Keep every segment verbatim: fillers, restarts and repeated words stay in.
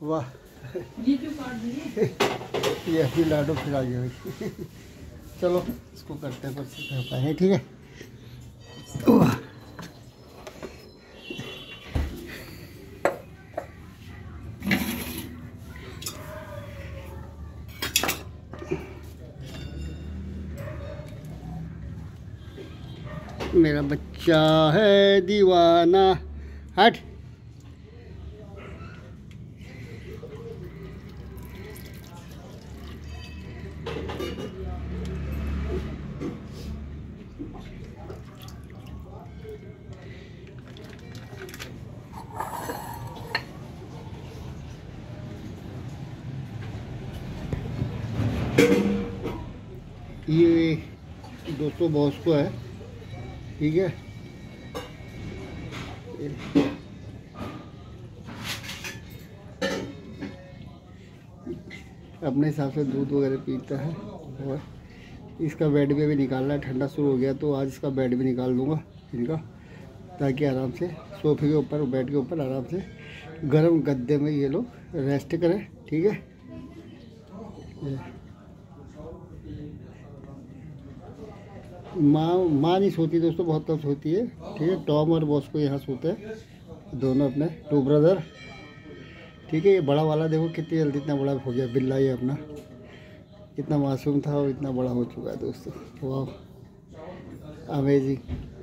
वाह ये क्यों काट दिए? ये अभी लाडो फिर आ गया भाई। चलो इसको करते हैं कुछ कर पाए, ठीक है। वाह मेरा बच्चा है दीवाना। हट ये दोस्तों बॉस को है, ठीक है। अपने हिसाब से दूध वगैरह पीता है। और इसका बेड भी अभी निकालना है, ठंडा शुरू हो गया तो आज इसका बेड भी निकाल दूंगा इनका, ताकि आराम से सोफे के ऊपर बेड के ऊपर आराम से गर्म गद्दे में ये लोग रेस्ट करें, ठीक है। माँ माँ नहीं सोती दोस्तों, बहुत कम सोती है, ठीक है। टॉम और बॉस को यहाँ सोते हैं दोनों अपने टू ब्रदर, ठीक है। ये बड़ा वाला देखो कितनी जल्दी इतना बड़ा हो गया, बिल्ला ये अपना इतना मासूम था और इतना बड़ा हो चुका है दोस्तों। वाह अमेजिंग,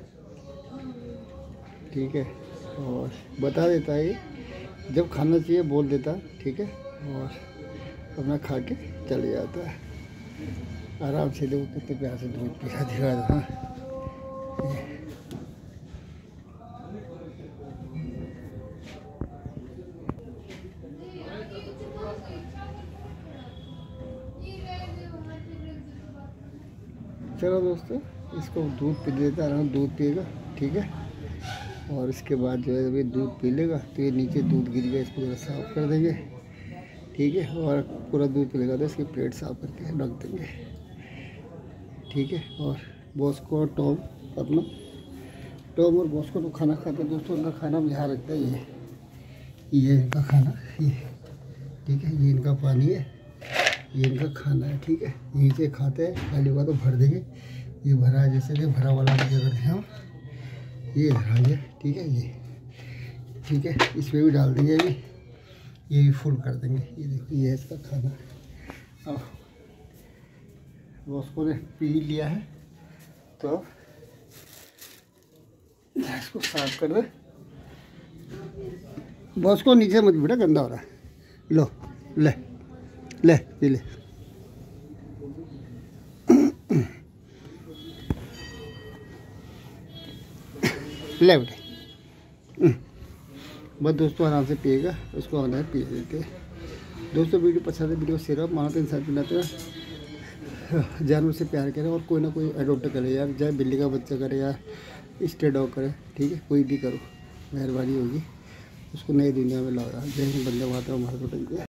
ठीक है। और बता देता है ये जब खाना चाहिए बोल देता, ठीक है। और अपना खा के चले जाता है आराम से। लोग कितने प्यार से दूध पिला दिखा दो। हाँ चलो दोस्तों इसको दूध पी लेता है, दूध पिएगा, ठीक है। और इसके बाद जो है अभी दूध पी लेगा तो ये नीचे दूध गिर गया, इसको जरा साफ़ कर देंगे, ठीक है। और पूरा दूध पी लेगा तो इसकी प्लेट साफ़ करके रख देंगे, ठीक है। और बॉस को टॉम अपना टॉम और बॉस को तो खाना खाते हैं दोस्तों, उनका खाना भी यहाँ रखता है। ये ये इनका खाना, ये ठीक है। ये इनका पानी है, ये इनका खाना है, ठीक है। यहीं से खाते हैं, खाली होगा तो भर देंगे। ये भरा है, जैसे कि भरा वाला क्या करते हैं हम, ये इधर आ गया, ठीक है। ये ठीक है, इसमें भी डाल देंगे अभी, ये भी फुल कर देंगे। ये देखो ये है इसका खाना। अब बॉस को ने पी लिया है तो अब इसको साफ कर दे। बॉस को नीचे मत बेटा, गंदा हो रहा है। लो ले ले पी ले। ले बेटे बस दोस्तों आराम से पिएगा, उसको अंदर पी देते हैं दोस्तों। वीडियो पसंद है वीडियो शेयर मानो तो इंसान पिलाते हैं। जानवर से प्यार करें और कोई ना कोई अडोप्ट करे यार, चाहे बिल्ली का बच्चा करे या स्टे डॉग करे, ठीक है। कोई भी करो, मेहरबानी होगी, उसको नई दुनिया में लाओ यार। जय हिंद, वंदे मातरम, भारत माता की जय।